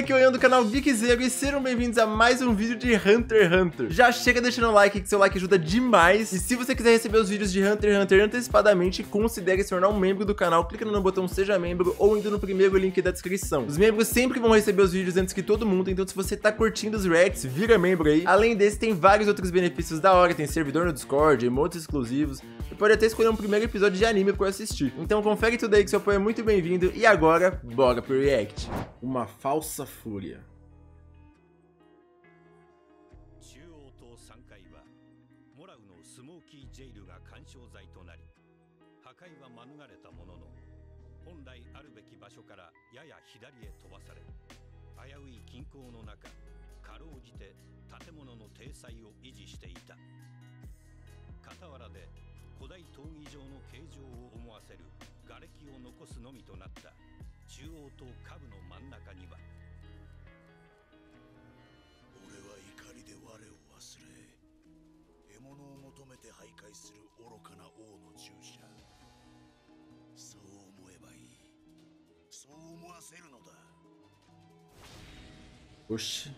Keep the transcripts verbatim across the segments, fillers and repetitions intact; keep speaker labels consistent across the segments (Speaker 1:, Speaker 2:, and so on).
Speaker 1: aqui é o Ian do canal Geekzero e sejam bem-vindos a mais um vídeo de Hunter x Hunter. Já chega deixando o like, que seu like ajuda demais. E se você quiser receber os vídeos de Hunter x Hunter antecipadamente, considere se tornar um membro do canal, clicando no botão Seja Membro ou indo no primeiro link da descrição. Os membros sempre vão receber os vídeos antes que todo mundo, então se você tá curtindo os reacts, vira membro aí. Além desse, tem vários outros benefícios da hora, tem servidor no Discord, emotes exclusivos, e pode até escolher um primeiro episódio de anime pra eu assistir. Então confere tudo aí que seu apoio é muito bem-vindo, e agora, bora pro react. Uma falsa fúria. Oxi.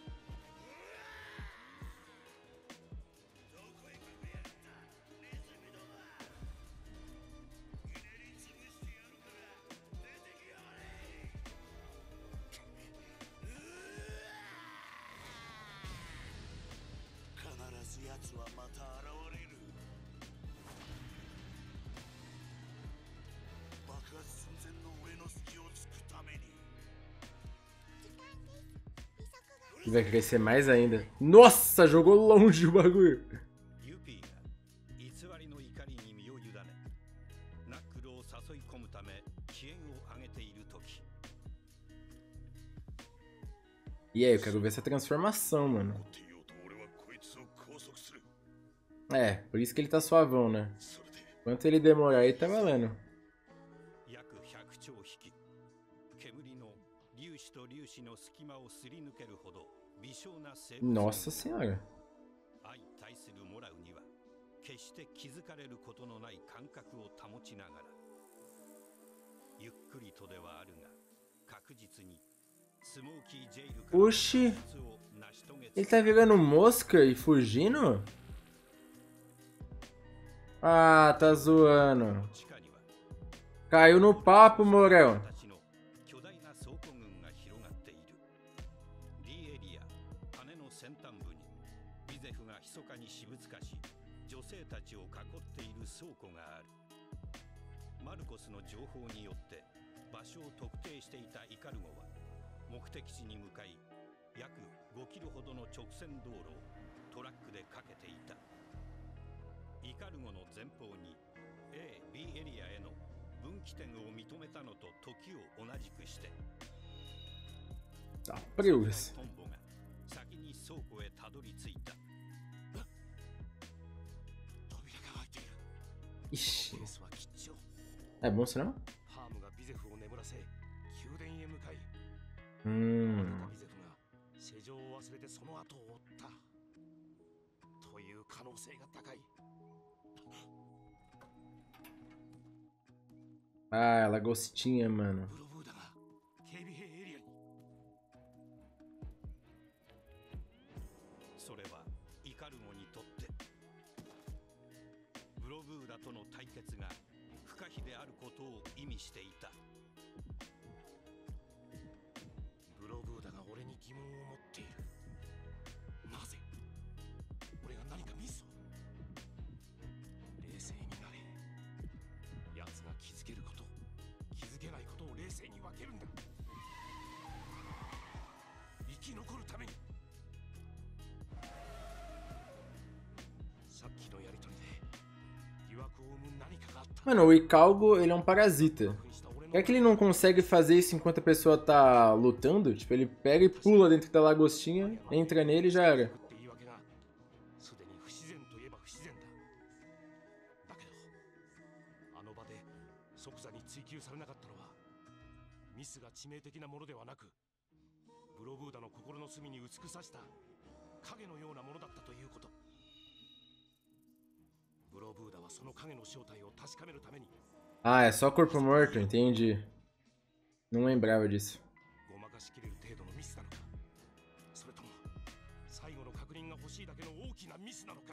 Speaker 1: E vai crescer mais ainda. Nossa, jogou longe o bagulho. E aí, eu quero ver essa transformação, mano. É, por isso que ele tá suavão, né? Enquanto ele demorar aí, tá valendo. Nossa senhora. Oxi. Ele tá virando mosca e fugindo? Ah, tá zoando. Caiu no papo, Morel. Tá, preus. Ixi. É bom isso não? Hum. Ah, ela gostinha, mano. Mano, o Ikalgo, ele é um parasita. É que ele não consegue fazer isso enquanto a pessoa tá lutando? Tipo, ele pega e pula dentro da lagostinha, entra nele e já era. Ah, é só corpo morto, entendi. Não lembrava disso.
Speaker 2: きなミスなのか。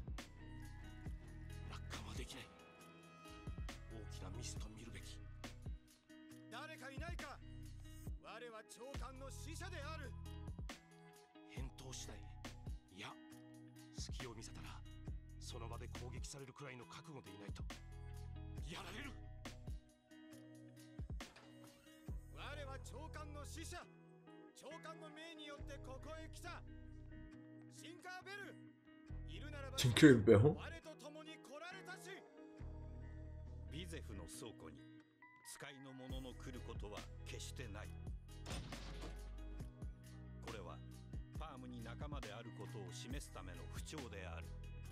Speaker 2: 落下はできない。大きなミスと見るべき。誰かいないか。我は長官の使者である。返答次第。いや、隙を見せたらその場で攻撃されるくらいの覚悟でいないとやられる。我は長官の使者。長官の命によってここへ来た。シンカーベル、いるならば
Speaker 1: Tinkerbell
Speaker 2: 我と共に来られたし。ビゼフの倉庫に使いの者の来ることは決してない。これはファームに仲間であることを示すための符丁である。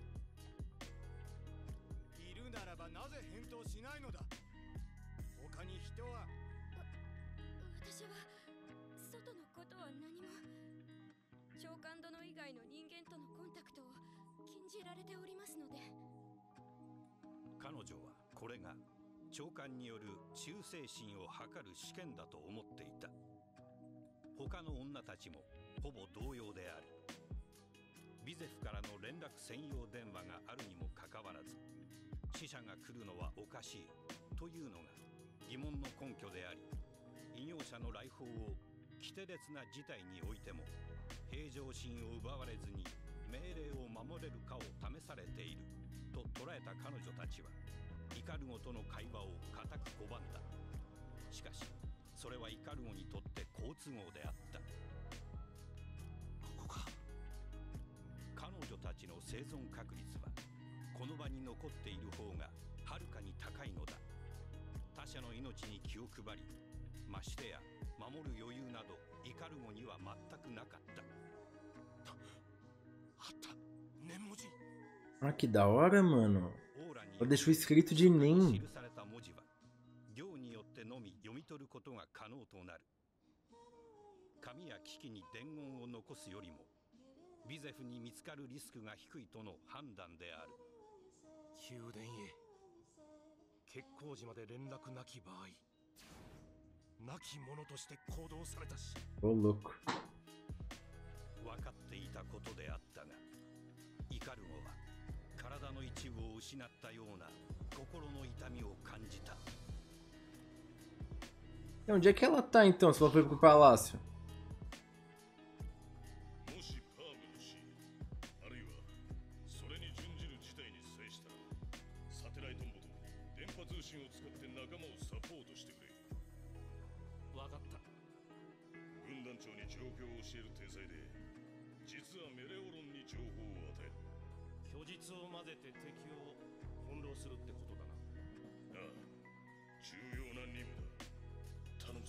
Speaker 2: いるならばなぜ返答しないのだ。他に人は。
Speaker 3: 私は外のことは何も。長官殿以外の人間とのコンタクトを禁じられておりますので。
Speaker 2: 彼女はこれが長官による忠誠心を測る試験だと思っていた。他の女たちもほぼ同様である。ビゼフからの連絡専用電話があるにもかかわらず、死者が来るのはおかしいというのが疑問の根拠であり、異業者の来訪を奇手烈な事態においても平常心を奪われずに命令を守れるかを試されていると捉えた彼女たちは、イカルゴとの会話を固く拒んだ。しかしそれはイカルゴにとって好都合であった。ここか。彼女たちの生存確率はこの場に残っている方がはるかに高いのだ。他者の命に気を配り、ましてや守る余裕などイカルゴには全くなかった。あった、念文字。
Speaker 1: Ah, que da hora, mano. Ela deixou escrito de Nen.
Speaker 2: 記された文字は行によってのみ読み取ることが可能となる。紙や機器に伝言を残すよりもビゼフに見つかるリスクが低いとの判断である。宮殿へ決行時まで連絡なき場合、なき者として行動されたし。
Speaker 1: Ô, louco.
Speaker 2: 分かっていたことであったが、イカルゴは体の一部を失ったような心の痛みを感じた。
Speaker 1: E onde é que ela tá então, se ela foi pro palácio?
Speaker 4: もしパームの死、あるいはそれに準じる事態に際したら、サテライトンボと電波通信を使って仲間をサポートしてくれ。
Speaker 2: 分かった。
Speaker 4: 軍団長に状況を教える体裁で、実はメレオロンに情報を与える。
Speaker 2: 虚実を混ぜて敵を翻弄するってことだな。
Speaker 4: ああ、重要な任務だ。頼むぞ。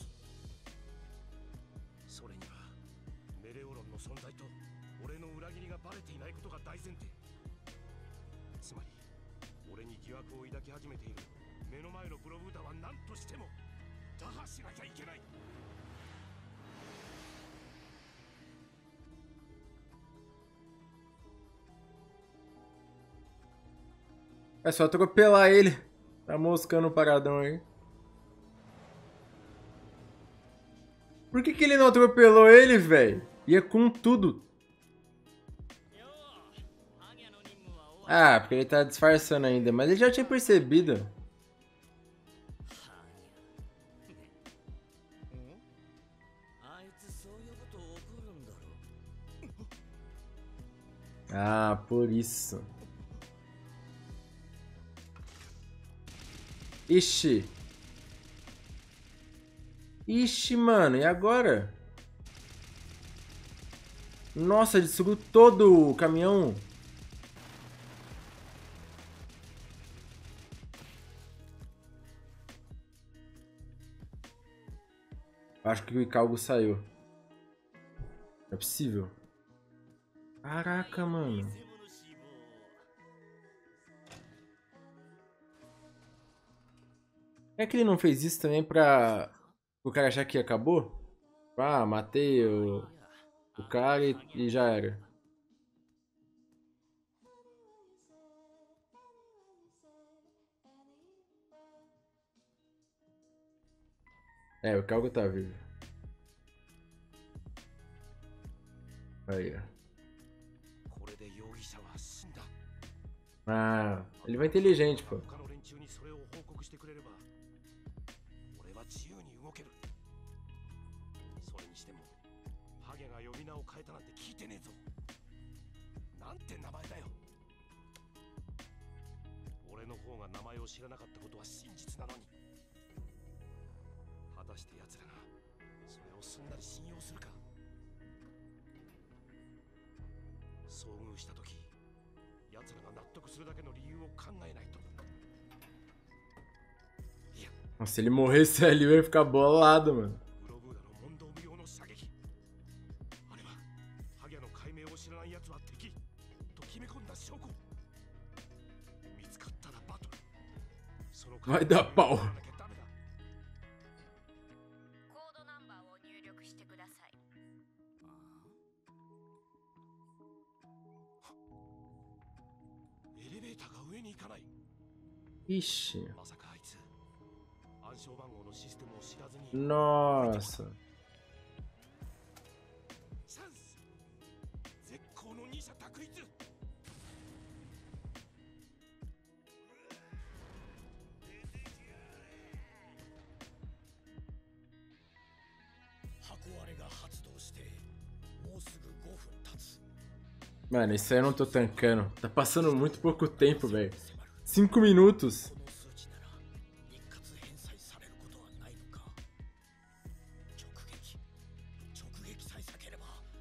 Speaker 2: それにはメレオロンの存在と俺の裏切りがバレていないことが大前提。つまり俺に疑惑を抱き始めている目の前のプロブータは何としても打破しなきゃいけない。
Speaker 1: É só atropelar ele. Tá moscando o paradão aí. Por que que ele não atropelou ele, velho? Ia com tudo. Ah, porque ele tá disfarçando ainda. Mas ele já tinha percebido. Ah, por isso. Ixi. Ixi, mano. E agora? Nossa, destruiu todo o caminhão. Acho que o Icalgo saiu. Não é possível. Caraca, mano. É que ele não fez isso também pra o cara achar que acabou? Ah, matei o, o cara e, e já era. É, o Calgo tá vivo. Aí, ó. Ah, ele vai inteligente, pô.
Speaker 4: 他の連中にそれを報告してくれれば俺は自由に動ける。それにしてもハゲが呼び名を変えたなんて聞いてねえぞ。なんて名前だよ。俺の方が名前を知らなかったことは真実なのに、果たして奴らがそれをすんなり信用するか。遭遇した時奴らが納得するだけの理由を考えないと。
Speaker 1: Nossa, se ele morresse ali, eu ia ficar bolado, mano.
Speaker 4: グロブーダの問答無用の射撃、あれはハゲの解明を知らない奴は敵と決め込んだ証拠。見つかったらバトル。その
Speaker 1: Vai dar pau.
Speaker 3: コードナンバーを入力してください。
Speaker 4: エレベーターが上に行かない。
Speaker 1: Ixi.
Speaker 4: まさかあいつ暗証番号のシステムを知らずに。
Speaker 1: Nossa.
Speaker 4: チャンス。絶好の二者択一。箱割れが発動してもうすぐごふん経つ。
Speaker 1: Mano, isso aí eu não tô tancando. Tá passando muito pouco tempo, velho. Cinco minutos.
Speaker 4: この数値なら一括返済されることはないのか。直撃直撃さえ避ければ。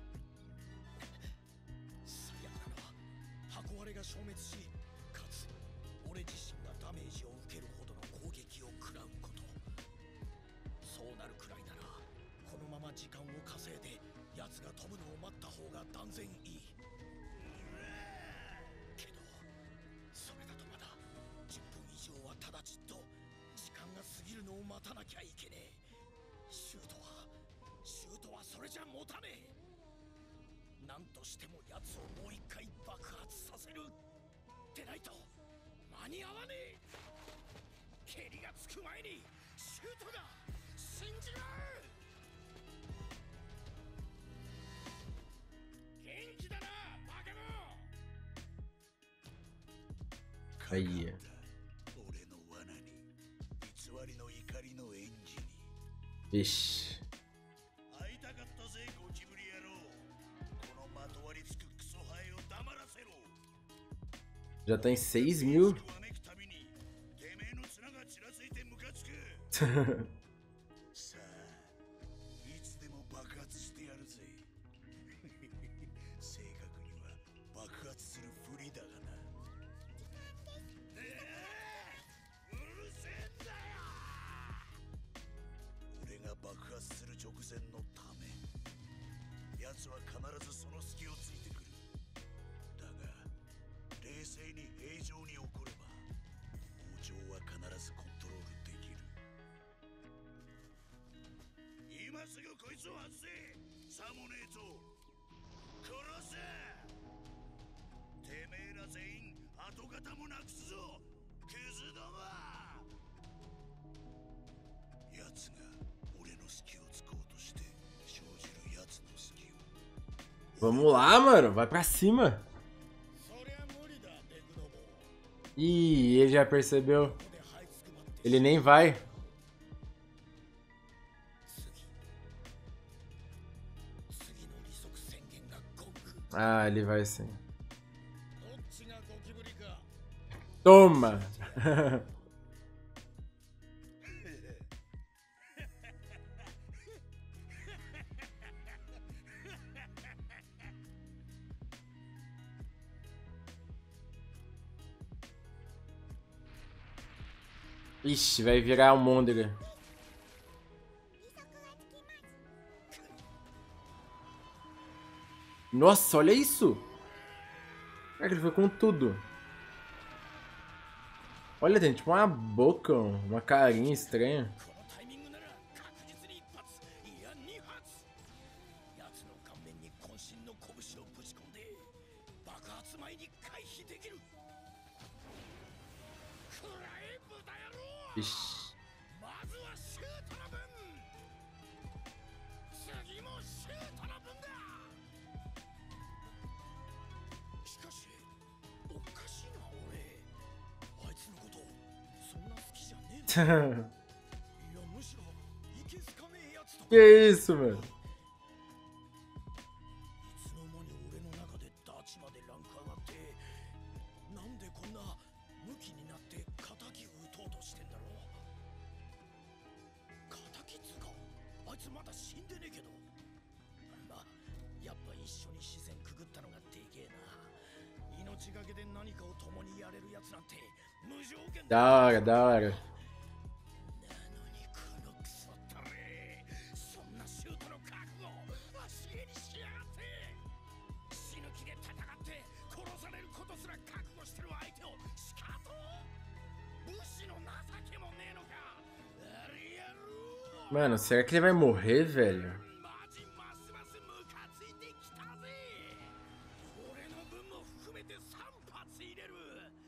Speaker 4: 最悪なのは箱割れが消滅し、かつ俺自身がダメージを受けるほどの攻撃を食らうこと。そうなるくらいならこのまま時間を稼いで奴が飛ぶのを待った方が断然いい。けどそれだとまだじゅっぷん以上はただじっと時間が過ぎるのを待たなきゃいけねえ。シュートはシュートはそれじゃ持たねえ。なんとしても奴をもう一回爆発させるってないと間に合わねえ。蹴りがつく前にシュートが死んじまう。元気だなバケモン。
Speaker 1: Aí.
Speaker 4: 俺の罠に偽りの怒りのエンジンに。
Speaker 1: Ixi.
Speaker 4: 会いたかったぜゴキブリ野郎。このまとわりつくクソハエを黙らせろ。
Speaker 1: Já tá em seis mil.
Speaker 4: わめくたびにてめえの綱がちらついてムカつく。さあいつでも爆発してやるぜ。正確には爆発するふりだがな。うるせえんだよ。俺が爆発する直前のため、奴は必ずその隙をついてくる。だが冷静に平常に起これば王城は必ずコントロールできる。今すぐこいつを外せ。さもねえと殺せ。てめえら全員跡形もなくすぞクズども。奴が俺の隙をつこうとして生じる奴の隙を。
Speaker 1: Vamos lá, mano. Vai pra cima.
Speaker 4: そりゃ無理だデグノボ。
Speaker 1: Ih, ele já percebeu.
Speaker 4: ここで這いつくばって
Speaker 1: Ele nem vai.
Speaker 4: 次次の利息宣言がゴング。
Speaker 1: Ah, ele vai sim.
Speaker 4: どっちがゴキブリか。
Speaker 1: Toma. Ixi, vai virar almôndega. Nossa, olha isso! Caraca, ele foi com tudo. Olha, tem tipo uma boca, uma carinha estranha.
Speaker 4: このタイミングなら確実に一発、いや二発。奴の顔面に渾身の拳をぶち込んで爆発前に回避できる。くらえ豚野郎。
Speaker 1: Ixi.
Speaker 4: まずはシュートの分。次もシュートの分だ。しかしおかしいな俺。 むしろいけすかねえやつと
Speaker 1: Que isso, mano?
Speaker 4: いつの間に俺の中でダチまでランク上がってなんでこんなムキになって仇討とうとしてんだろう。仇つうかあいつまだ死んでねえけど、まあやっぱ一緒に視線くぐったのがでけえな。命がけで何かを共にやれるやつなんて無条件
Speaker 1: Da hora, da hora.
Speaker 4: なのにこのクソったれ、そんなシュートの覚悟足毛にしやがって。死ぬ気で戦って殺されることすら覚悟してる相手をしかと武士の情けもねえのか。あれやろう。
Speaker 1: Mano, será que ele vai morrer, velho?
Speaker 4: マジますますムカついてきたぜ。俺の分も含めてさん発入れる。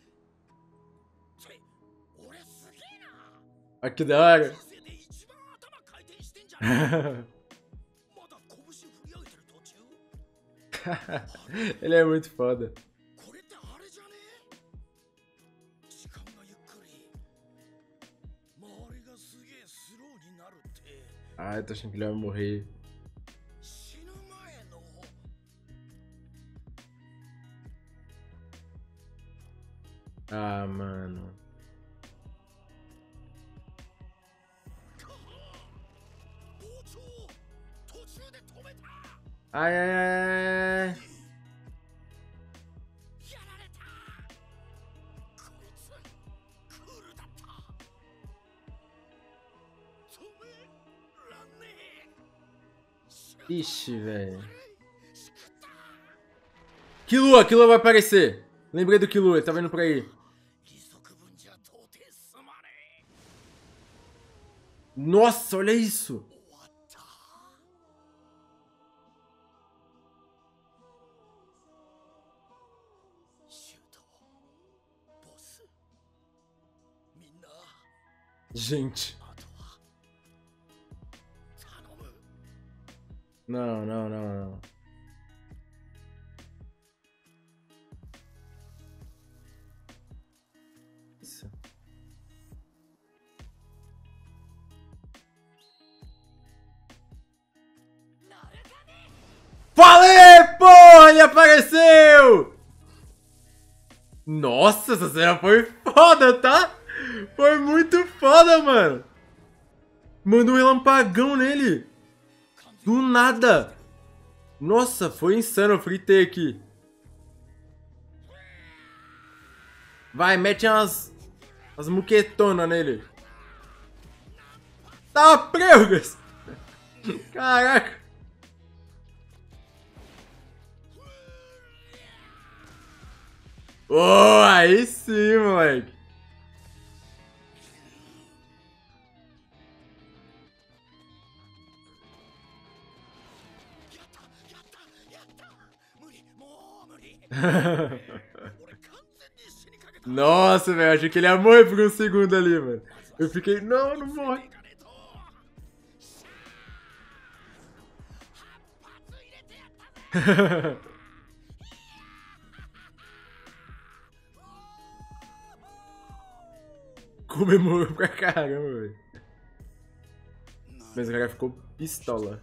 Speaker 4: って俺すげえな。
Speaker 1: Ah, que da hora.
Speaker 4: 人生で一番頭回転してんじゃん。まだ拳振り上げてる途中。
Speaker 1: Ele é muito foda.
Speaker 4: これってあれじゃねえ。時間がゆっくり周りがすげえスローになるって。
Speaker 1: Ah, eu tô achando que ele vai morrer.
Speaker 4: 死ぬ前の
Speaker 1: Ah, mano.
Speaker 4: 包丁途中で止めた。
Speaker 1: Ai, ai, ai, ai.
Speaker 4: やられた。こいつクールだった。止めらんねえ。
Speaker 1: Ixi, velho. Killua, Killua vai aparecer. Lembrei do Killua, ele tá vindo por aí.
Speaker 4: 利息分じゃ到底すまねえ。
Speaker 1: Nossa, olha isso.
Speaker 4: 終わった。シュートボスみんな
Speaker 1: Gente.
Speaker 4: あとは頼む。
Speaker 1: Não, não, não, não. Isso. Falei, porra, ele apareceu! Nossa, essa cena foi foda, tá? Foi muito foda, mano. Mandou um relampagão nele. Do nada. Nossa, foi insano, eu fritei aqui. Vai, mete umas, umas muquetonas nele. Tá, preugas. Caraca. Oh, aí sim, moleque. Nossa, velho, achei que ele ia morrer por um segundo ali, mano. Eu fiquei, não, não morre. Comemorou pra caramba, velho. Mas o cara ficou pistola.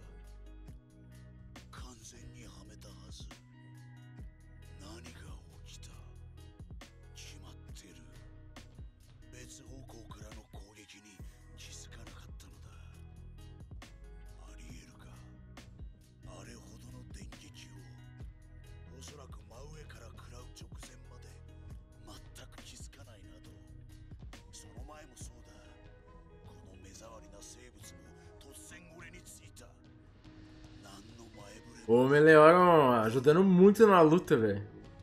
Speaker 1: O Meteoro ajudando muito na luta, velho.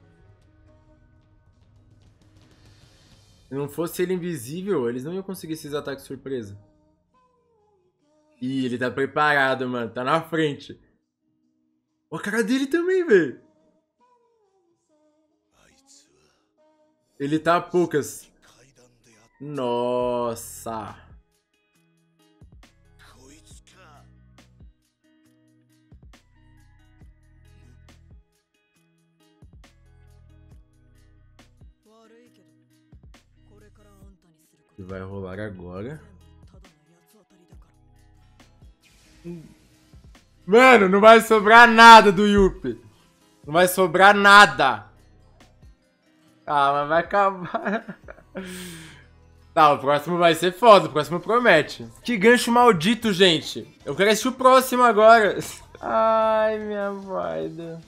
Speaker 1: Se não fosse ele invisível, eles não iam conseguir esses ataques surpresa. Ih, ele tá preparado, mano. Tá na frente. Olha a cara dele também, velho. Ele tá a poucas. Nossa. Que vai rolar agora. Mano, não vai sobrar nada do Yuppie. Não vai sobrar nada. Ah, mas vai acabar. Tá, o próximo vai ser foda. O próximo promete. Que gancho maldito, gente. Eu quero assistir o próximo agora. Ai, minha vaida.